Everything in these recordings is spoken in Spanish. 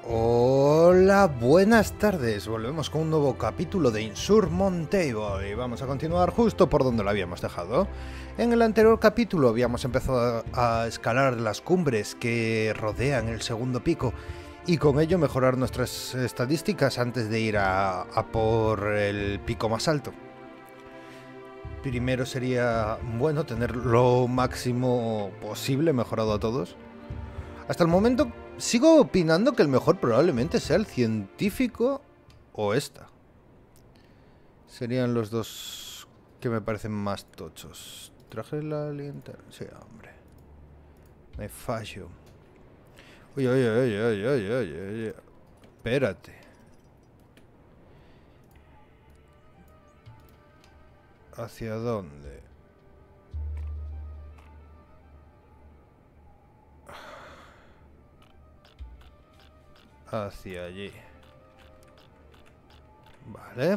Hola, buenas tardes. Volvemos con un nuevo capítulo de Insurmountable y vamos a continuar justo por donde lo habíamos dejado. En el anterior capítulo habíamos empezado a escalar las cumbres que rodean el segundo pico y con ello mejorar nuestras estadísticas antes de ir a por el pico más alto. Primero sería bueno tener lo máximo posible mejorado a todos. Hasta el momento sigo opinando que el mejor probablemente sea el científico o esta. Serían los dos que me parecen más tochos. Traje la linterna. Sí, hombre. Me fallo. Oye, oye, oye, oye, oye, oye, oye. Espérate. ¿Hacia dónde? Hacia allí. Vale.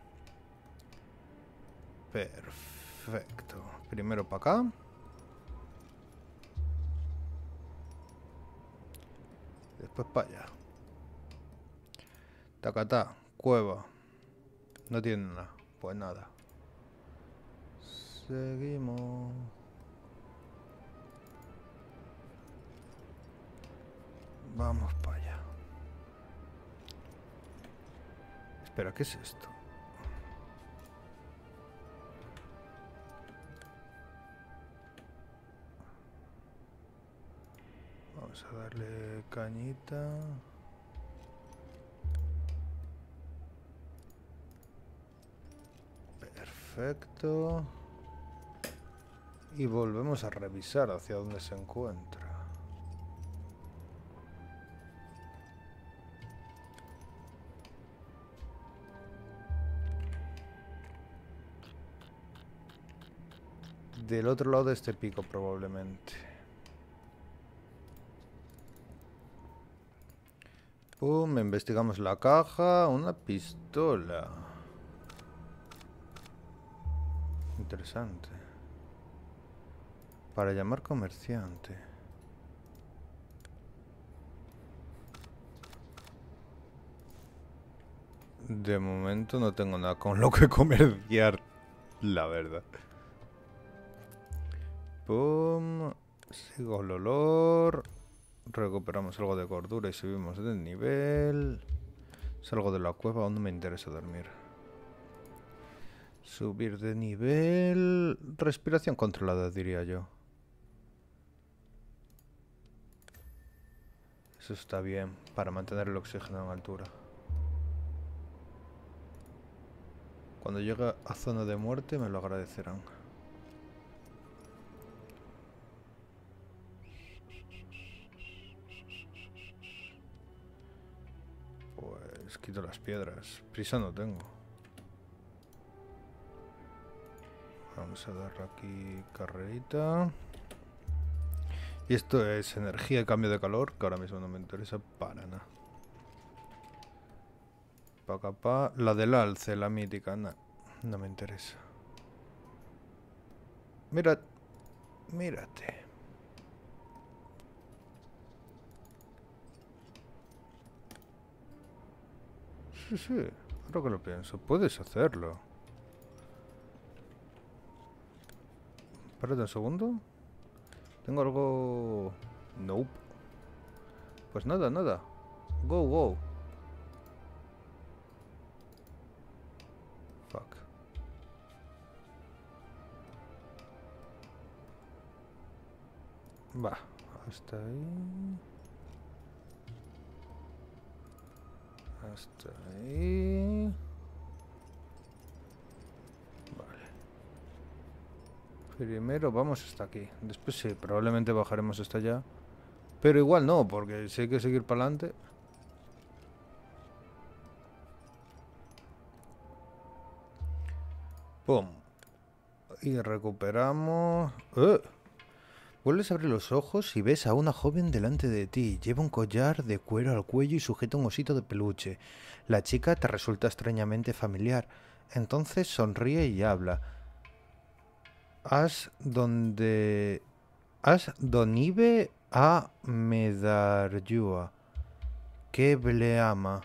Perfecto. Primero para acá. Después para allá. Tacatá. Cueva. No tiene nada. Pues nada. Seguimos. Vamos para allá. Espera, ¿qué es esto? Vamos a darle cañita. Perfecto. Y volvemos a revisar hacia dónde se encuentra. Del otro lado de este pico probablemente. Pum, investigamos la caja. Una pistola. Interesante. Para llamar comerciante. De momento no tengo nada con lo que comerciar, la verdad. Pum. Sigo el olor. Recuperamos algo de cordura y subimos de nivel. Salgo de la cueva donde me interesa dormir. Subir de nivel. Respiración controlada, diría yo. Eso está bien, para mantener el oxígeno en altura. Cuando llegue a zona de muerte me lo agradecerán. Pues quito las piedras. Prisa no tengo. Vamos a darle aquí carrerita. Y esto es energía y cambio de calor, que ahora mismo no me interesa para nada. La del alce, la mítica, no me interesa. Mira, mírate. Sí, ahora que lo pienso, puedes hacerlo. Espérate un segundo. Tengo algo... Nope. Pues nada, nada. Go, go. Fuck. Va, hasta ahí. Hasta ahí. Vale. Primero vamos hasta aquí. Después sí, probablemente bajaremos hasta allá. Pero igual no, porque si hay que seguir para adelante. Pum. Y recuperamos. Vuelves a abrir los ojos y ves a una joven delante de ti. Lleva un collar de cuero al cuello y sujeta un osito de peluche. La chica te resulta extrañamente familiar. Entonces sonríe y habla. Has donive a Medaryua. Kebleama.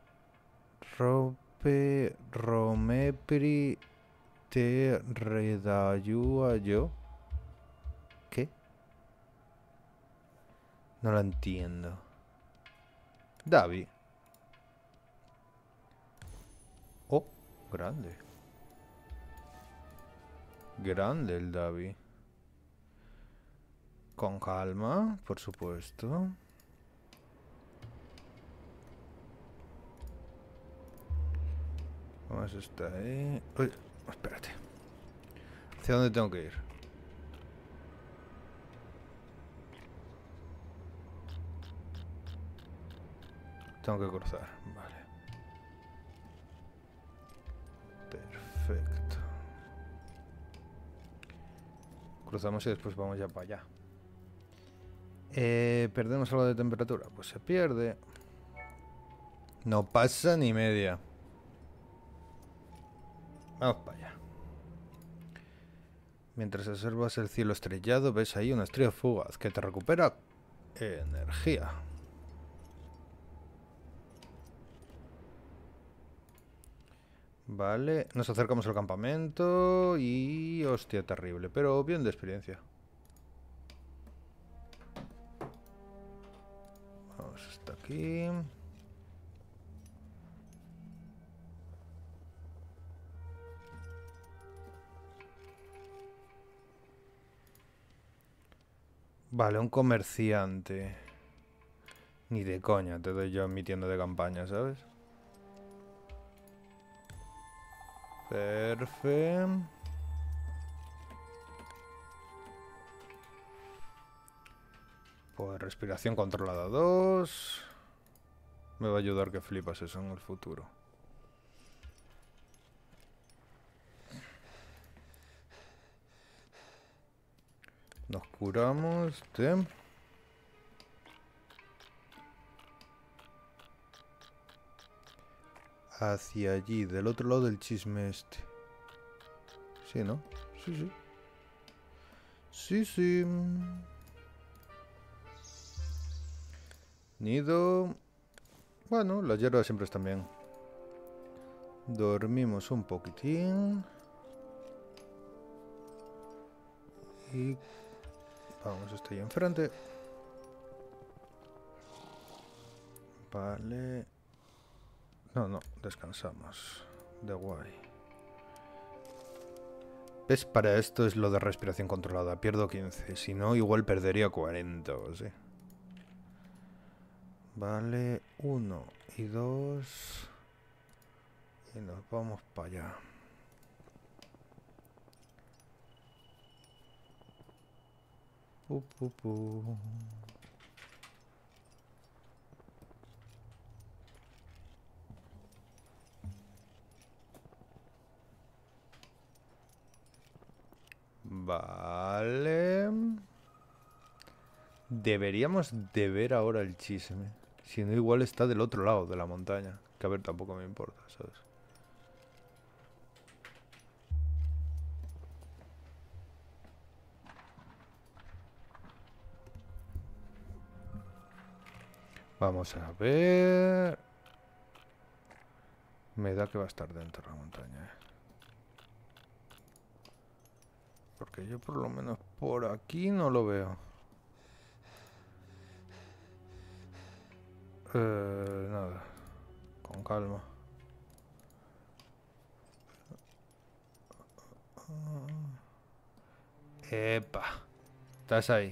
Romepri te redayua yo. ¿Qué? No lo entiendo. Davi. Oh, grande. Grande el Davi. Con calma, por supuesto. Vamos a estar ahí. Uy, espérate. ¿Hacia dónde tengo que ir? Tengo que cruzar, vale. Perfecto. Cruzamos y después vamos ya para allá. ¿Perdemos algo de temperatura? Pues se pierde. No pasa ni media. Vamos para allá. Mientras observas el cielo estrellado, ves ahí una estrella fugaz que te recupera energía. Vale, nos acercamos al campamento y... hostia, terrible, pero bien de experiencia. Vamos hasta aquí. Vale, un comerciante. Ni de coña te doy yo en mi tienda de campaña, ¿sabes? Perfecto. Pues respiración controlada 2. Me va a ayudar que flipas eso en el futuro. Nos curamos de... hacia allí, del otro lado del chisme este. Sí, ¿no? Sí, sí. Sí, sí. Nido. Bueno, las hierbas siempre están bien. Dormimos un poquitín. Y... vamos, estoy enfrente. Vale. No, descansamos. De guay. ¿Ves? Para esto es lo de respiración controlada. Pierdo 15. Si no, igual perdería 40 o así. Vale, 1 y 2. Y nos vamos para allá. Vale. Deberíamos de ver ahora el chisme. Si no, igual está del otro lado de la montaña. Que a ver, tampoco me importa, ¿sabes? Vamos a ver... me da que va a estar dentro de la montaña, ¿eh? Porque yo por lo menos por aquí no lo veo. Nada. Con calma. Epa. Estás ahí.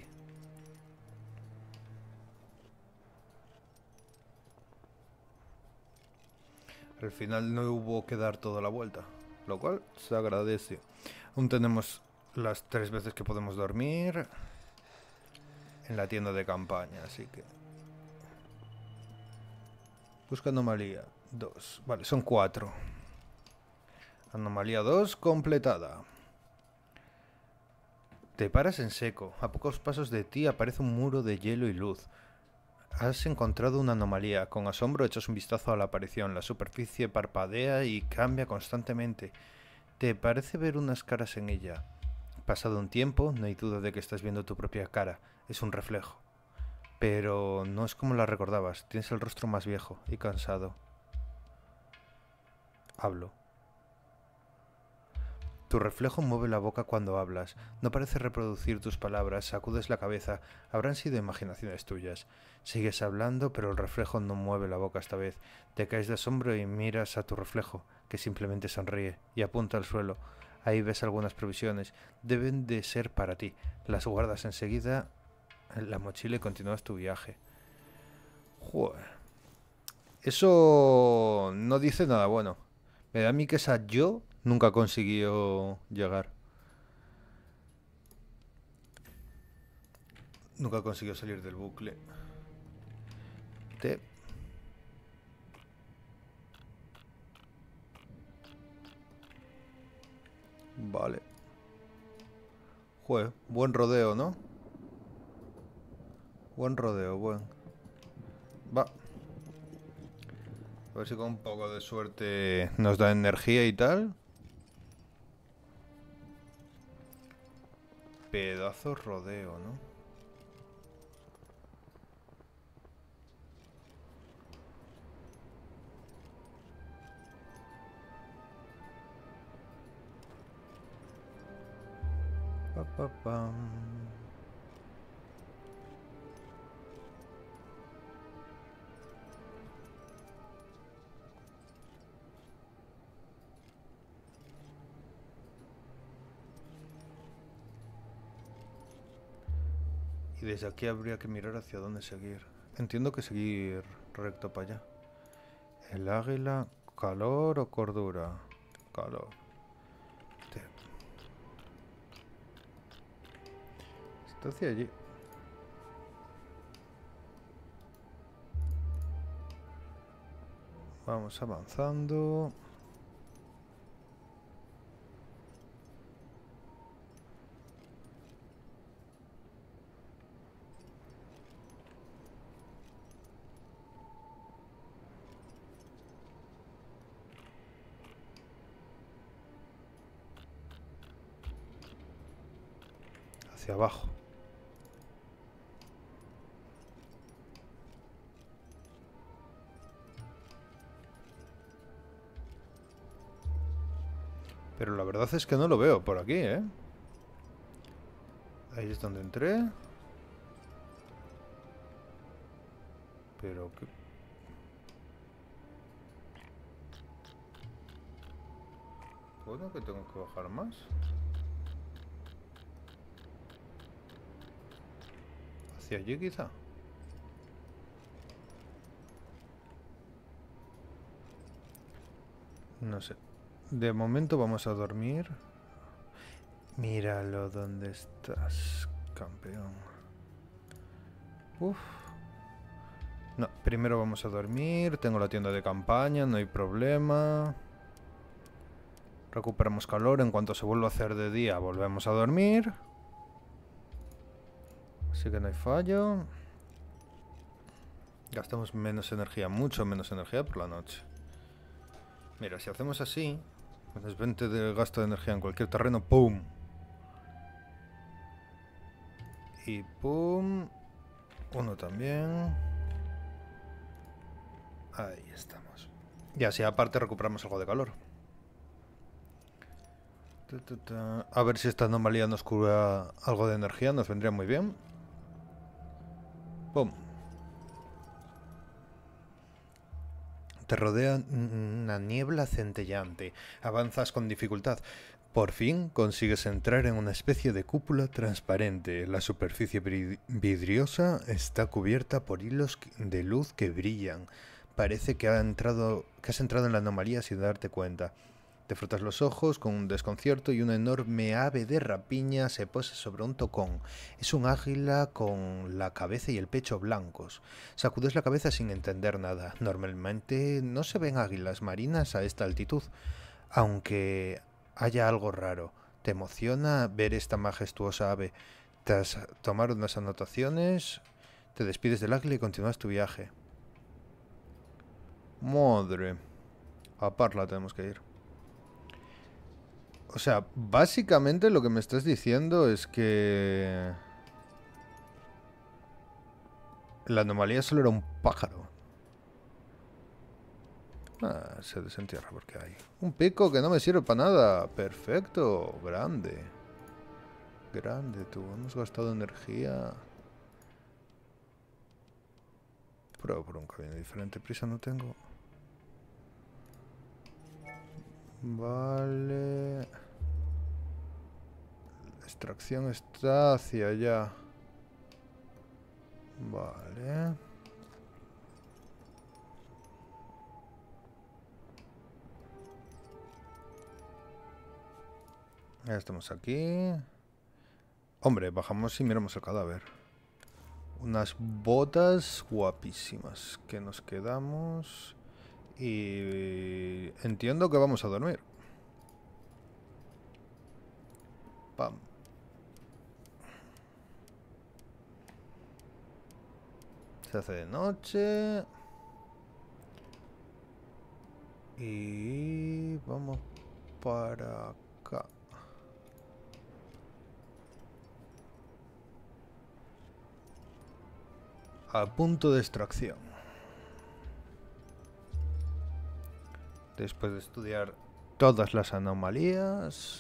Al final no hubo que dar toda la vuelta, lo cual se agradece. Aún tenemos las 3 veces que podemos dormir en la tienda de campaña, así que... busca anomalía 2. Vale, son 4. Anomalía 2 completada. Te paras en seco. A pocos pasos de ti aparece un muro de hielo y luz. Has encontrado una anomalía. Con asombro echas un vistazo a la aparición. La superficie parpadea y cambia constantemente. Te parece ver unas caras en ella. Pasado un tiempo, no hay duda de que estás viendo tu propia cara. Es un reflejo. pero no es como la recordabas. Tienes el rostro más viejo y cansado. Hablo. Tu reflejo mueve la boca cuando hablas. No parece reproducir tus palabras. Sacudes la cabeza. Habrán sido imaginaciones tuyas. Sigues hablando, pero el reflejo no mueve la boca esta vez. Te caes de asombro y miras a tu reflejo, que simplemente sonríe y apunta al suelo. Ahí ves algunas provisiones. Deben de ser para ti. Las guardas enseguida en la mochila y continúas tu viaje. Joder. Eso no dice nada bueno. Me da a mí que esa yo nunca consiguió llegar. Nunca consiguió salir del bucle. Te... Vale. Joder, buen rodeo, ¿no? Buen rodeo, buen. Va. A ver si con un poco de suerte nos da energía y tal. Pedazo rodeo, ¿no? Pa, pa, pam. Y desde aquí habría que mirar hacia dónde seguir. Entiendo que seguir recto para allá. El águila, calor o cordura. Calor. Te- Está hacia allí. Vamos avanzando. Hacia abajo. Pero la verdad es que no lo veo por aquí, ¿eh? Ahí es donde entré. Pero qué... Bueno, que tengo que bajar más. Hacia allí quizá. No sé. De momento vamos a dormir. Míralo donde estás, campeón. Uf. No, primero vamos a dormir. Tengo la tienda de campaña, no hay problema. Recuperamos calor. En cuanto se vuelva a hacer de día, volvemos a dormir. Así que no hay fallo. Gastamos menos energía, mucho menos energía por la noche. Mira, si hacemos así, menos 20 de gasto de energía en cualquier terreno, ¡pum! Y ¡pum! Uno también. Ahí estamos. Y así aparte recuperamos algo de calor. A ver si esta anomalía nos cura algo de energía, nos vendría muy bien. ¡Pum! Te rodea una niebla centellante. Avanzas con dificultad. Por fin consigues entrar en una especie de cúpula transparente. La superficie vidriosa está cubierta por hilos de luz que brillan. Parece que has entrado en la anomalía sin darte cuenta. Te frotas los ojos con un desconcierto y una enorme ave de rapiña se posa sobre un tocón. Es un águila con la cabeza y el pecho blancos. Sacudes la cabeza sin entender nada. Normalmente no se ven águilas marinas a esta altitud, aunque haya algo raro. Te emociona ver esta majestuosa ave. Tras tomar unas anotaciones, te despides del águila y continúas tu viaje. Madre. A Parla tenemos que ir. O sea, básicamente lo que me estás diciendo es que... La anomalía solo era un pájaro. Ah, se desentierra porque hay un pico que no me sirve para nada. Perfecto, grande. Grande, tú. Hemos gastado energía. Pruebo por un camino diferente. Prisa no tengo. Vale. La extracción está hacia allá. Vale. Ya estamos aquí. Hombre, bajamos y miramos el cadáver. Unas botas guapísimas que nos quedamos. Y entiendo que vamos a dormir. Pam. Se hace de noche. Y vamos para acá. A punto de extracción. Después de estudiar todas las anomalías.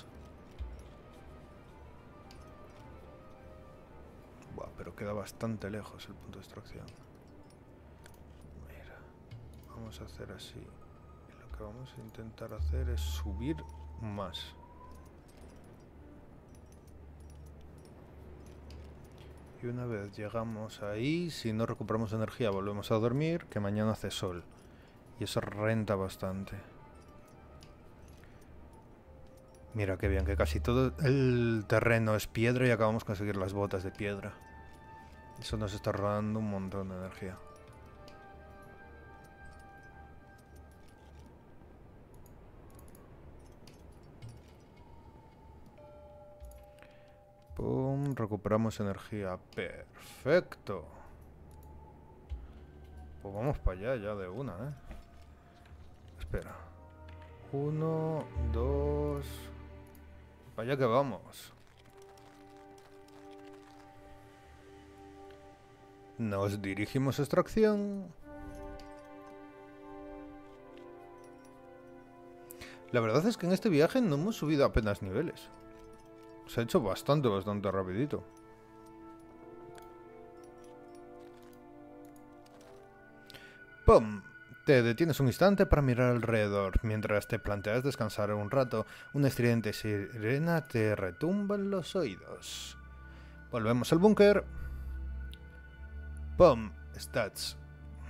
Buah, pero queda bastante lejos el punto de extracción. Mira, vamos a hacer así. Y lo que vamos a intentar hacer es subir más. Y una vez llegamos ahí, si no recuperamos energía, volvemos a dormir, que mañana hace sol. Y eso renta bastante. Mira qué bien, que casi todo el terreno es piedra y acabamos de conseguir las botas de piedra. Eso nos está robando un montón de energía. Pum, recuperamos energía. Perfecto. Pues vamos para allá ya de una, ¿eh? Espera. 1, 2... Para allá que vamos. Nos dirigimos a extracción. La verdad es que en este viaje no hemos subido apenas niveles. Se ha hecho bastante rapidito. ¡Pum! Te detienes un instante para mirar alrededor. Mientras te planteas descansar un rato, una estridente sirena te retumba en los oídos. Volvemos al búnker. ¡Pum! Stats.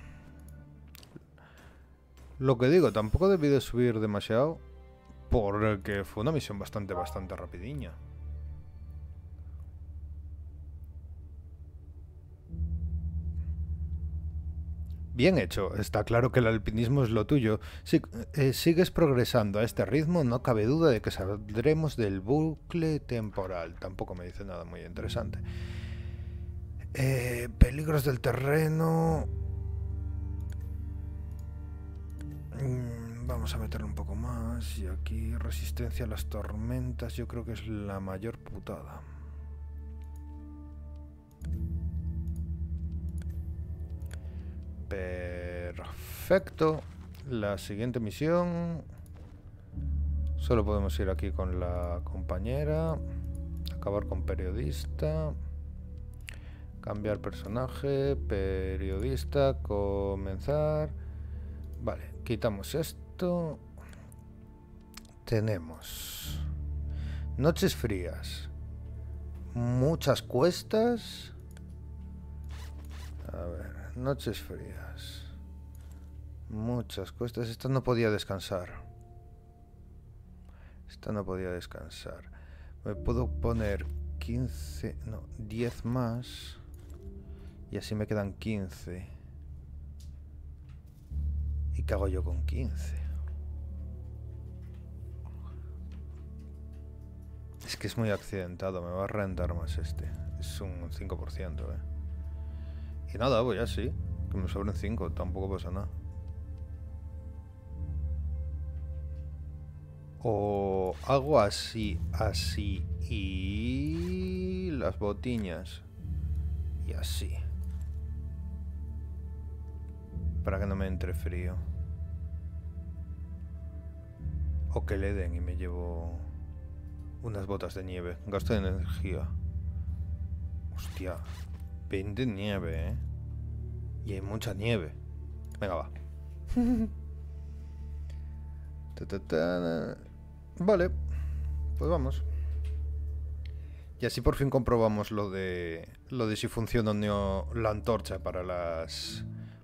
Lo que digo, tampoco debí de subir demasiado, porque fue una misión bastante rapidiña. Bien hecho, está claro que el alpinismo es lo tuyo. Si sigues progresando a este ritmo, no cabe duda de que saldremos del bucle temporal. Tampoco me dice nada muy interesante. Peligros del terreno. Vamos a meterle un poco más. Y aquí resistencia a las tormentas. Yo creo que es la mayor putada. Perfecto. La siguiente misión. Solo podemos ir aquí con la compañera. Acabar con periodista. Cambiar personaje. Periodista. Comenzar. Vale, quitamos esto. Tenemos noches frías. Muchas cuestas. A ver. Noches frías. Muchas cuestas. Esta no podía descansar. Me puedo poner 15... No, 10 más. Y así me quedan 15. ¿Y qué hago yo con 15? Es que es muy accidentado. Me va a rentar más este. Es un 5%, Y nada, pues ya sí. Que me sobren 5, tampoco pasa nada. O hago así, así y las botiñas. Y así. para que no me entre frío. O que le den y me llevo unas botas de nieve. Gasto de energía. Hostia. 20 nieve, ¿eh? Y hay mucha nieve. Venga, va. Vale. Pues vamos. Y así por fin comprobamos lo de si funciona o no la antorcha para las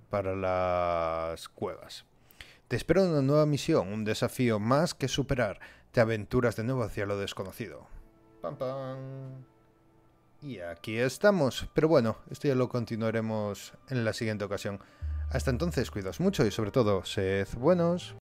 cuevas. Te espera una nueva misión, un desafío más que superar. Te aventuras de nuevo hacia lo desconocido. Pam, pam. Y aquí estamos. Pero bueno, esto ya lo continuaremos en la siguiente ocasión. Hasta entonces, cuidaos mucho y sobre todo, sed buenos.